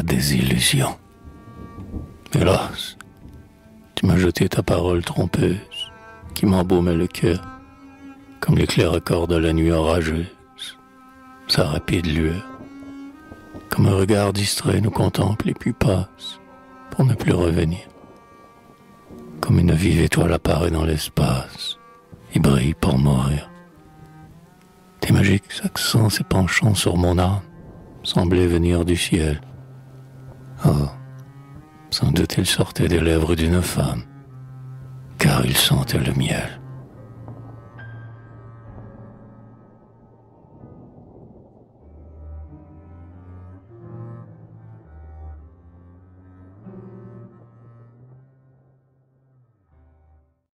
désillusion. Hélas, tu m'as jeté ta parole trompeuse, qui m'embaumait le cœur, comme l'éclair accorde la nuit orageuse, sa rapide lueur. Comme un regard distrait nous contemple et puis passe, pour ne plus revenir. Comme une vive étoile apparaît dans l'espace, et brille pour mourir. Tes magiques accents s'épanchant sur mon âme semblaient venir du ciel. Oh, sans doute ils sortaient des lèvres d'une femme, car ils sentaient le miel.